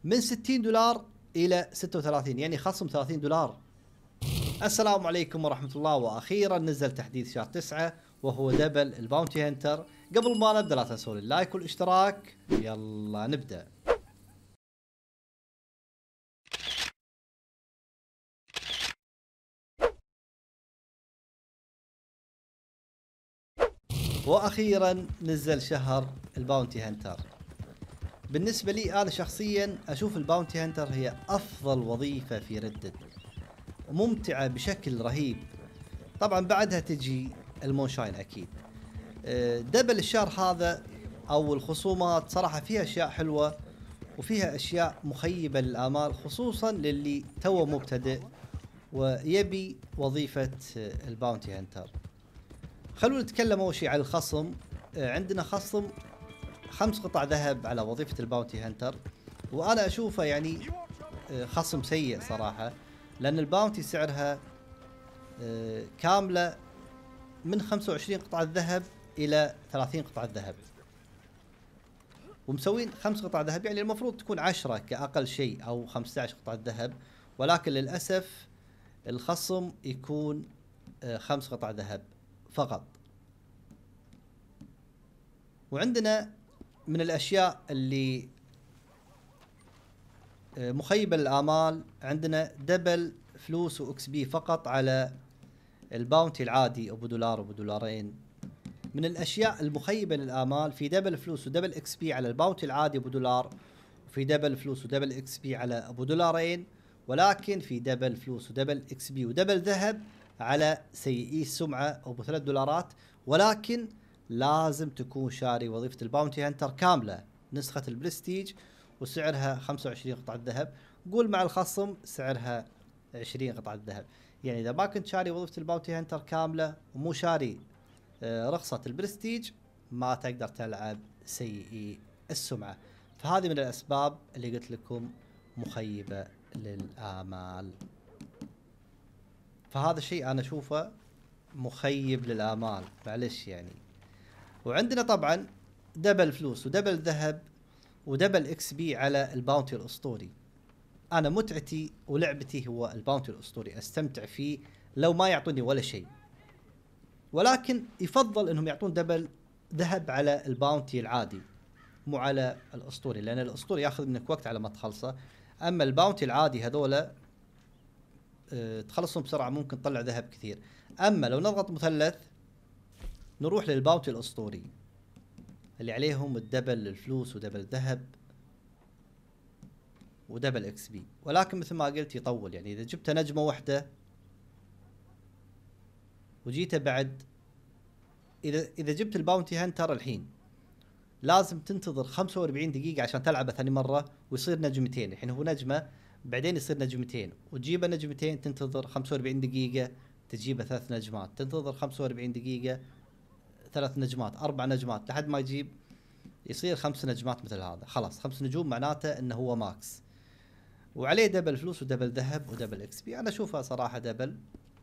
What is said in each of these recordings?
من 60 دولار الى 36، يعني خصم 30 دولار. السلام عليكم ورحمة الله. واخيرا نزل تحديث شهر 9 وهو دبل الباونتي هانتر. قبل ما نبدا لا تنسون اللايك والاشتراك. يلا نبدا. واخيرا نزل شهر الباونتي هانتر. بالنسبة لي انا شخصيا اشوف الباونتي هانتر هي افضل وظيفة في ردد، ممتعة بشكل رهيب. طبعا بعدها تجي المونشاين اكيد. دبل الشهر هذا او الخصومات صراحة فيها اشياء حلوة وفيها اشياء مخيبة للامال، خصوصا للي توه مبتدئ ويبي وظيفة الباونتي هانتر. خلونا نتكلم اول شيء عن الخصم. عندنا خصم 5 قطع ذهب على وظيفة الباونتي هانتر، وانا اشوفه يعني خصم سيء صراحة، لان الباونتي سعرها كاملة من 25 قطعة ذهب الى 30 قطعة ذهب، ومسوين 5 قطع ذهب، يعني المفروض تكون 10 كأقل شيء او 15 قطعة ذهب، ولكن للأسف الخصم يكون 5 قطع ذهب فقط. وعندنا من الاشياء اللي مخيبة للآمال، عندنا دبل فلوس واكس بي فقط على الباونتي العادي ابو دولار ابو دولارين. من الاشياء المخيبة للآمال في دبل فلوس ودبل اكس بي على الباونتي العادي ابو دولار، وفي دبل فلوس ودبل اكس بي على ابو دولارين، ولكن في دبل فلوس ودبل اكس بي ودبل ذهب على سيئي السمعة ابو 3 دولارات، ولكن لازم تكون شاري وظيفة الباونتي هانتر كاملة نسخة البرستيج وسعرها 25 قطعة ذهب. قول مع الخصم سعرها 20 قطعة ذهب. يعني اذا ما كنت شاري وظيفة الباونتي هانتر كاملة ومو شاري رخصة البرستيج ما تقدر تلعب سيئي السمعة. فهذه من الاسباب اللي قلت لكم مخيبة للآمال، فهذا الشيء انا اشوفه مخيب للآمال معلش يعني. وعندنا طبعا دبل فلوس ودبل ذهب ودبل اكس بي على الباونتي الاسطوري. انا متعتي ولعبتي هو الباونتي الاسطوري، استمتع فيه لو ما يعطوني ولا شيء، ولكن يفضل انهم يعطون دبل ذهب على الباونتي العادي مو على الاسطوري، لان الاسطوري ياخذ منك وقت على ما تخلصه. اما الباونتي العادي هذولا تخلصهم بسرعه، ممكن تطلع ذهب كثير. اما لو نضغط مثلث نروح للباونتي الاسطوري اللي عليهم الدبل الفلوس ودبل ذهب ودبل اكس بي، ولكن مثل ما قلت يطول. يعني اذا جبت نجمه واحده وجيته بعد، اذا جبت الباونتي هانتر الحين لازم تنتظر 45 دقيقة عشان تلعبه ثاني مرة ويصير نجمتين. الحين هو نجمة بعدين يصير نجمتين، وتجيبه نجمتين تنتظر 45 دقيقة تجيبه 3 نجمات، تنتظر 45 دقيقة 3 نجمات 4 نجمات لحد ما يصير 5 نجمات. مثل هذا خلاص 5 نجوم معناته انه هو ماكس، وعليه دبل فلوس ودبل ذهب ودبل اكس بي. انا اشوفها صراحة دبل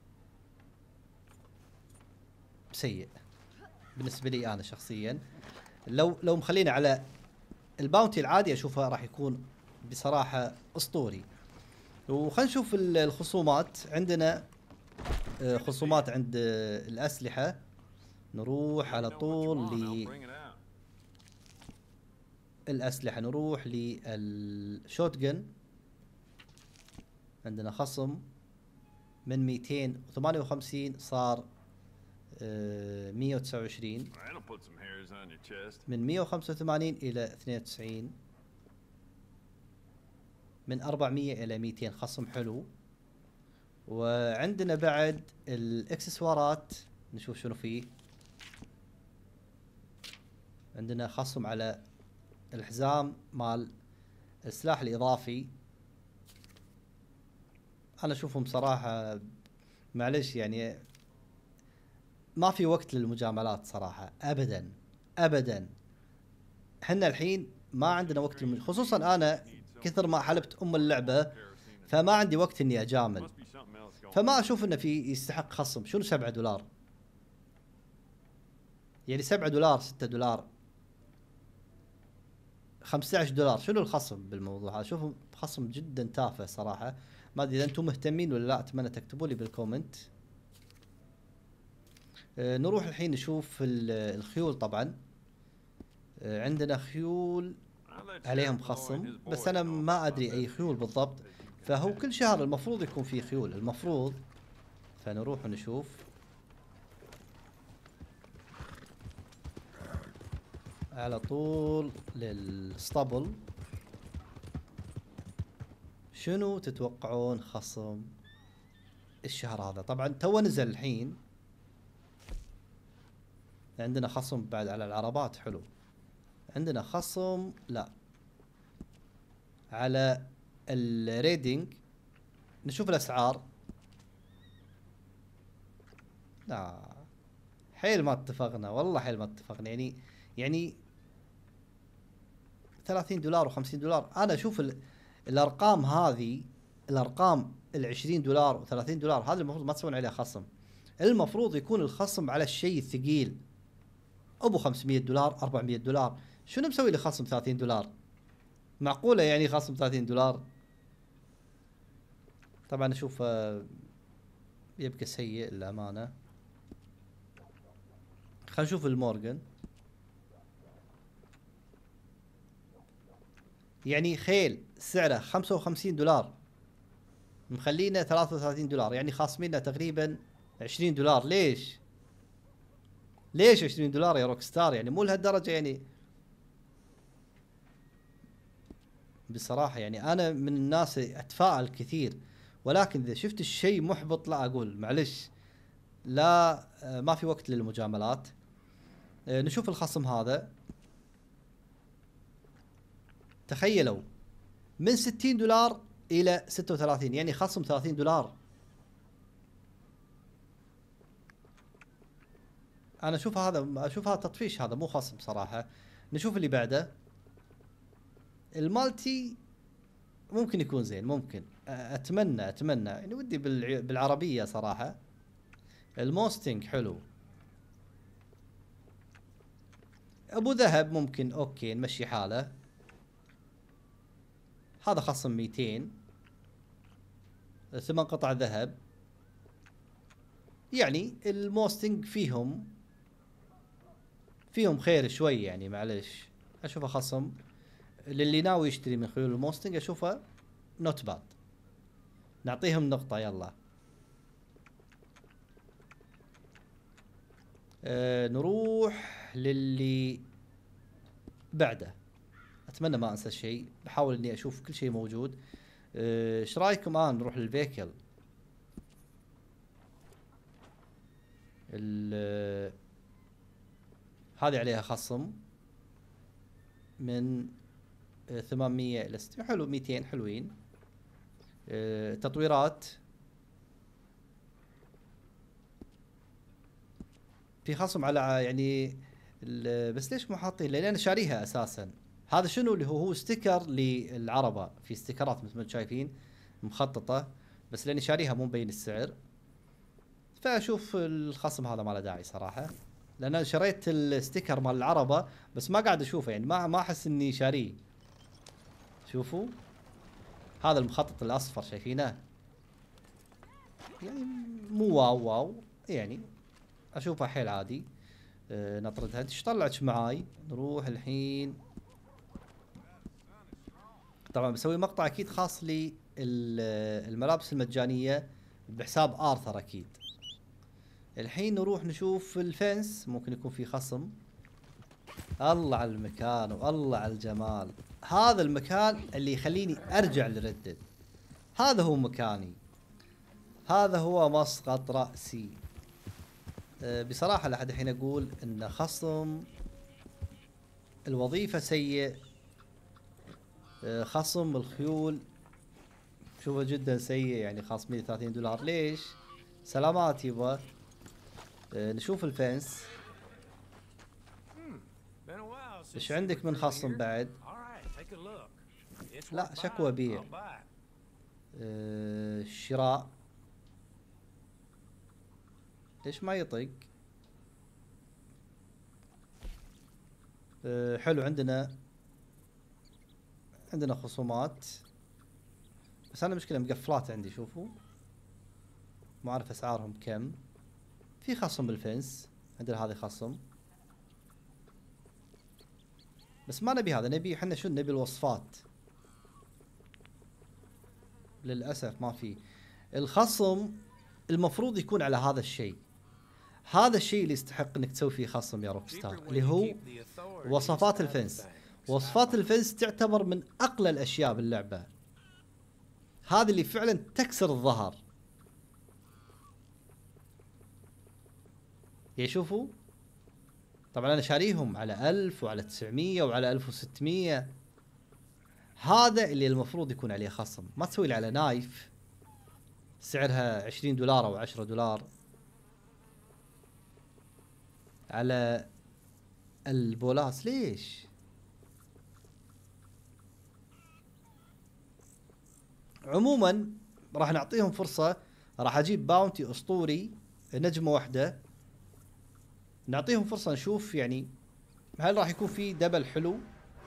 سيء بالنسبة لي انا شخصيا. لو مخلينا على الباونتي العادي اشوفه راح يكون بصراحة اسطوري. وخلينا نشوف الخصومات. عندنا خصومات عند الاسلحة، نروح على طول للاسلحة، نروح للشوت جن. عندنا خصم من 258 صار 129، من 185 الى 92، من 400 الى 200 خصم حلو. وعندنا بعد الاكسسوارات نشوف شنو فيه. عندنا خصم على الحزام مال السلاح الاضافي. انا اشوفهم صراحة معلش يعني ما في وقت للمجاملات صراحة ابدا ابدا. احنا الحين ما عندنا وقت خصوصا انا كثر ما حلبت اللعبة فما عندي وقت اني اجامل، فما اشوف انه في يستحق خصم. شنو 7 دولار؟ يعني 7 دولار 6 دولار $15. شنو الخصم بالموضوع هذا؟ شوفوا خصم جدا تافه صراحه. ما ادري اذا انتم مهتمين ولا لا، اتمنى تكتبوا لي بالكومنت. نروح الحين نشوف الخيول. طبعا عندنا خيول عليهم خصم، بس انا ما ادري اي خيول بالضبط. فهو كل شهر المفروض يكون في خيول، المفروض. فنروح ونشوف. على طول للاسطبل. شنو تتوقعون خصم الشهر هذا؟ طبعا تو نزل الحين. عندنا خصم بعد على العربات، حلو. عندنا خصم لا على الريدنج. نشوف الاسعار. لا حيل ما اتفقنا، والله حيل ما اتفقنا. يعني $30 و$50. انا اشوف الارقام هذه، الارقام $20 و$30 هذا المفروض ما تسوون عليها خصم. المفروض يكون الخصم على الشيء الثقيل. ابو $500 $400. شنو مسوي لي خصم $30؟ معقوله يعني خصم $30؟ طبعا اشوف يبقى سيء للامانه. خلينا نشوف المورغان. يعني خيل سعره $55، مخلينا $33، يعني خاصميننا تقريبا $20. ليش؟ ليش $20 يا روك ستار؟ يعني مو لهالدرجه يعني. بصراحه يعني انا من الناس اتفائل كثير، ولكن اذا شفت الشيء محبط لا اقول معلش. لا ما في وقت للمجاملات. نشوف الخصم هذا. تخيلوا من $60 الى 36، يعني خصم $30. انا اشوف هذا تطفيش، هذا مو خصم صراحه. نشوف اللي بعده. المالتي ممكن يكون زين، ممكن. اتمنى يعني ودي بالعربيه صراحه. الموستنج حلو. ابو ذهب ممكن اوكي نمشي حاله. هذا خصم 200، 8 قطع ذهب. يعني الموستنج فيهم خير شوي يعني، معلش. اشوفه خصم للي ناوي يشتري من خيول الموستنج، اشوفه نوت باد. نعطيهم نقطة يلا. نروح للي بعده. اتمنى ما انسى شيء، بحاول اني اشوف كل شيء موجود. ايش رايكم نروح للفيكل. هذه عليها خصم من 800 الى 600. حلو، 200 حلوين. تطويرات في خصم على يعني بس ليش مو حاطين؟ لان انا شاريها اساسا. هذا شنو اللي هو ستيكر للعربة، في ستيكرات مثل ما انتم شايفين مخططة، بس لاني شاريها مو مبين السعر. فاشوف الخصم هذا ما له داعي صراحة، لان انا شريت الستيكر مال العربة بس ما قاعد اشوفه، يعني ما احس اني شاريه. شوفوا هذا المخطط الاصفر شايفينه، يعني مو واو يعني. اشوفها حيل عادي. نطردها. ايش طلعت معاي؟ نروح الحين. طبعا بسوي مقطع اكيد خاص لي الملابس المجانية بحساب آرثر اكيد. الحين نروح نشوف الفنس، ممكن يكون في خصم. الله على المكان والله على الجمال. هذا المكان اللي يخليني ارجع لردد. هذا هو مكاني، هذا هو مسقط رأسي. بصراحة لحد الحين اقول ان خصم الوظيفة سيء. خصم الخيول شوفه جدا سيء، يعني خاصمين $30. ليش؟ سلامات يبا. نشوف الفنس. ايش عندك من خصم بعد؟ لا شكوى بيع. شراء. ليش ما يطق؟ حلو. عندنا عندنا خصومات، بس انا مشكلة مقفلات عندي. شوفوا ما اعرف اسعارهم كم. في خصم بالفنس، عندنا هذا خصم، بس ما نبي هذا. نبي احنا شو نبي؟ الوصفات. للاسف ما في. الخصم المفروض يكون على هذا الشيء. هذا الشيء اللي يستحق انك تسوي فيه خصم يا روك ستار، اللي هو وصفات الفنس. وصفات الفنس تعتبر من اقلى الاشياء باللعبة. هذه اللي فعلا تكسر الظهر. يشوفوا طبعا انا شاريهم على 1000 وعلى 900 وعلى 1600. هذا اللي المفروض يكون عليه خصم. ما تسوي لي على نايف سعرها 20 دولار او 10 دولار على البولاس. ليش؟ عموما راح نعطيهم فرصة. راح اجيب باونتي اسطوري نجمة واحدة، نعطيهم فرصة نشوف يعني هل راح يكون في دبل حلو.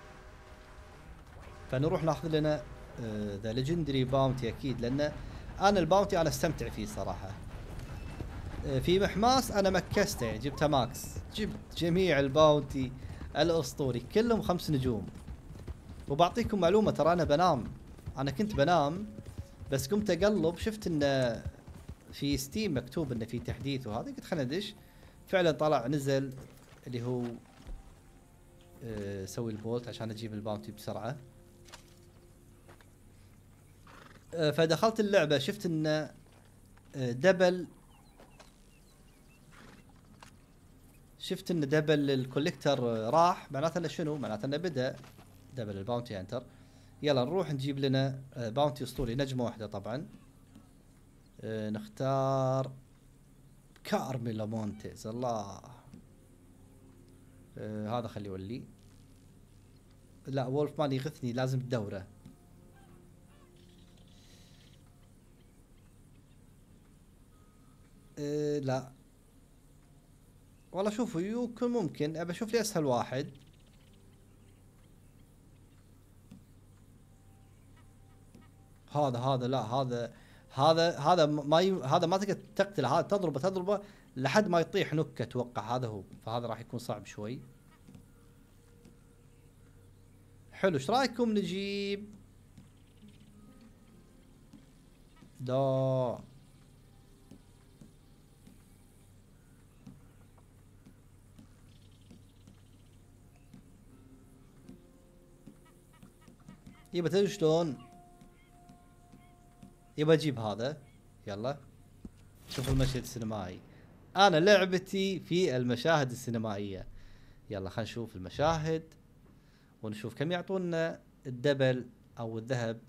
فنروح ناخذ لنا ذا ليجندري باونتي اكيد، لان انا الباونتي انا استمتع فيه صراحة. في محماس انا مكسته، يعني جبتها ماكس، جبت جميع الباونتي الاسطوري كلهم 5 نجوم. وبعطيكم معلومة، ترى انا بنام، انا كنت بنام بس قمت اقلب شفت انه في ستيم مكتوب انه في تحديث وهذا، قلت خلنا ندش. فعلا طلع نزل اللي هو سوي البولت عشان اجيب الباونتي بسرعة. فدخلت اللعبة شفت انه دبل، شفت ان دبل الكوليكتر راح، معناته انه شنو؟ معناته انه بدا دبل الباونتي هانتر. يلا نروح نجيب لنا باونتي اسطوري نجمة واحدة طبعا. نختار كارميلا مونتيز. الله هذا خليه يولي. لا وولف مان يغثني، لازم الدورة. لا والله شوفوا يمكن ممكن ابى اشوف لي اسهل واحد. هذا لا هذا هذا ما تقدر تقتله. هذا تضربه لحد ما يطيح نكه اتوقع، هذا هو. فهذا راح يكون صعب شوي. حلو، ايش رايكم نجيب دا يبا تدري شلون؟ يبا اجيب هذا. يلا شوف المشهد السينمائي. انا لعبتي في المشاهد السينمائية. يلا خلينا نشوف المشاهد ونشوف كم يعطونا الدبل او الذهب.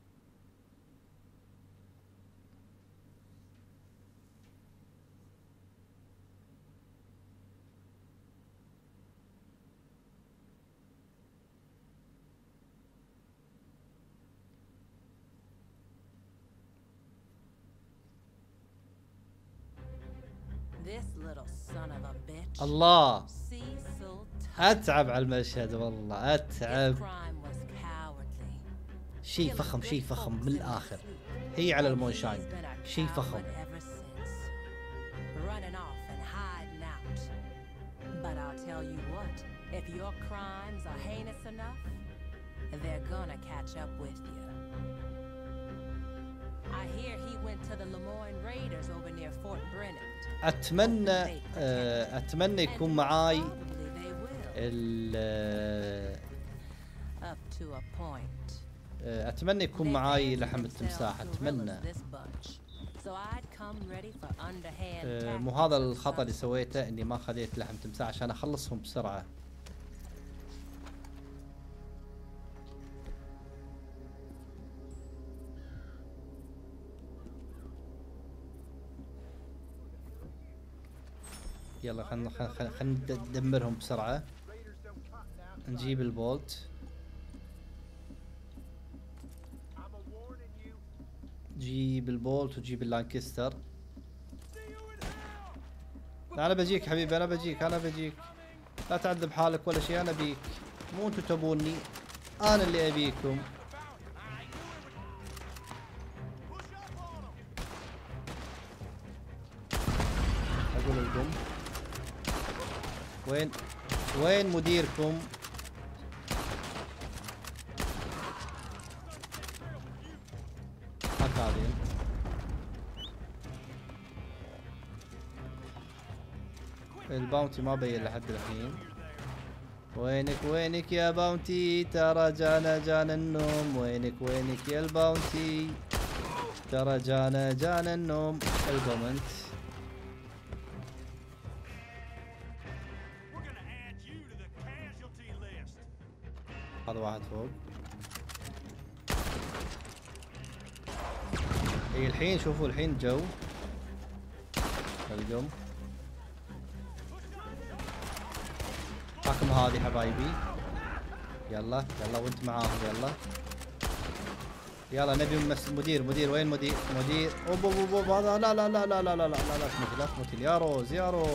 الله اتعب على المشهد والله اتعب. شيء فخم، شيء فخم من الاخر. هي على المونشاين شيء فخم. اتمنى يكون معاي اتمنى يكون معاي لحم التمساح. اتمنى. مو هذا الخطأ اللي سويته اني ما خذيت لحم تمساح عشان اخلصهم بسرعة. يلا خلنا ندمرهم بسرعة. نجيب البولت، جيب البولت وجيب اللانكستر. انا بجيك حبيبي، انا بجيك لا تعذب حالك ولا شيء. انا بيك، مو انتو تبوني. انا اللي ابيكم. اقول لكم وين مديركم؟ هكذا الباونتي ما بين لحد الحين. وينك يا باونتي؟ ترى جانا النوم. وينك يا الباونتي؟ ترى جانا النوم. الكومنت هذا واحد فوق. اي الحين شوفوا الحين جو القم. معكم هذه حبايبي. يلا وانت معاهم. يلا نبي مدير. وين مدير؟ اوب هذا لا تموت يا روز.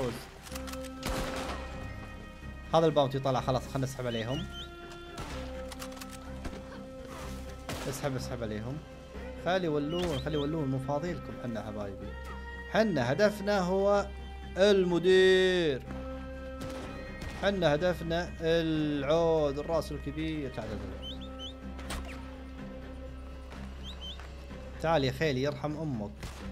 هذا الباونتي طلع خلاص. خلنا نسحب عليهم. اسحب عليهم. خلي يولون مو فاضيلكم. حنا حبايبي، حنا هدفنا هو المدير. حنا هدفنا العود الراس الكبير. تعال يا خيلي يرحم امك.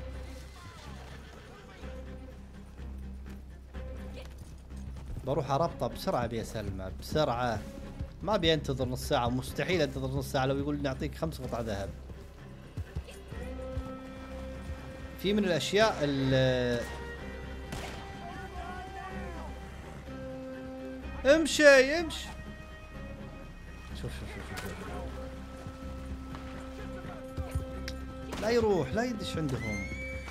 بروح اربطه بسرعه بيا سلمى بسرعه. ما ابي انتظر نص ساعه. مستحيل انتظر نص ساعه لو يقول نعطيك 5 قطع ذهب. في من الاشياء امشي. شوف لا يروح، لا يدش عندهم.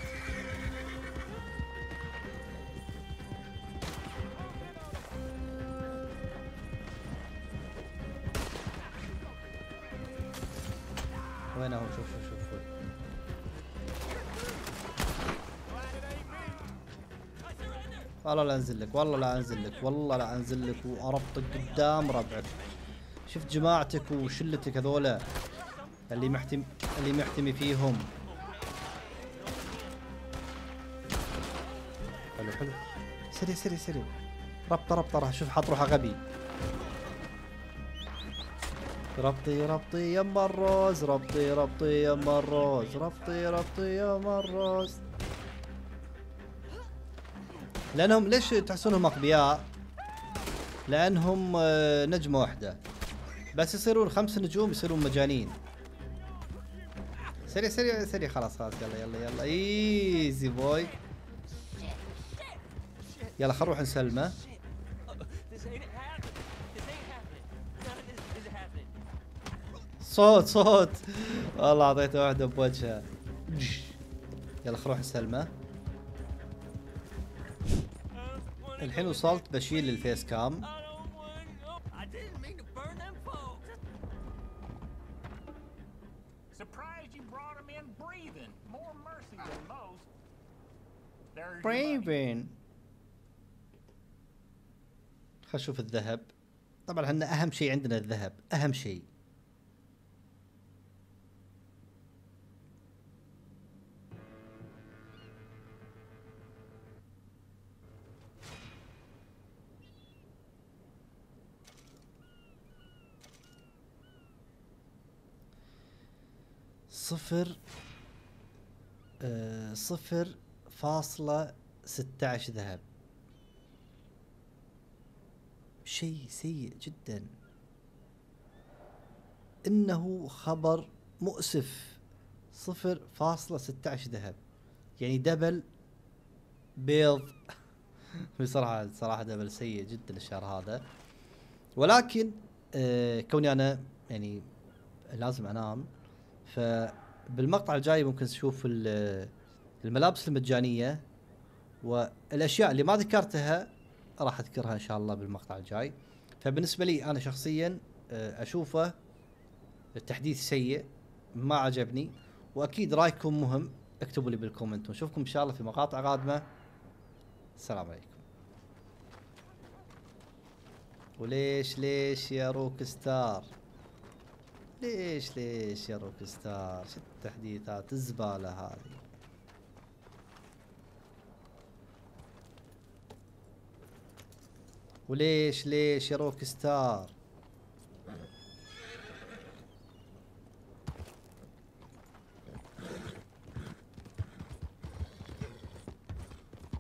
وين هو؟ شوف والله لا انزل لك واربطك قدام ربعك. شفت جماعتك وشلتك هذولا اللي محتمي فيهم. حلو سريع. ربطه راح. شوف حط روحه غبي. ربطي يما الروز. ربطي يما الروز. لانهم ليش تحسونهم اغبياء؟ لانهم نجمة واحدة بس يصيرون 5 نجوم يصيرون مجانين. سريع خلاص. يلا ايزي بوي. يلا خل نروح نسلمه. صوت والله اعطيته واحدة بوجهه. يلا خل نروح نسلمه. الحين وصلت بشيل الفيس كام. بريفين. خل نشوف الذهب. طبعا احنا اهم شيء عندنا الذهب. اهم شيء. صفر 0.16 ذهب. شيء سيء جدا. انه خبر مؤسف. 0.16 ذهب يعني دبل بيض. بصراحة دبل سيء جدا الشهر هذا. ولكن كوني انا يعني لازم انام، فبالمقطع الجاي ممكن تشوف الملابس المجانية والاشياء اللي ما ذكرتها راح اذكرها ان شاء الله بالمقطع الجاي. فبالنسبة لي انا شخصيا اشوفه التحديث سيء، ما عجبني. واكيد رايكم مهم، اكتبوا لي بالكومنت ونشوفكم ان شاء الله في مقاطع قادمة. السلام عليكم. وليش يا روك ستار ليش يا روك ستار؟ شو التحديثات الزبالة هذه؟ وليش يا روك ستار؟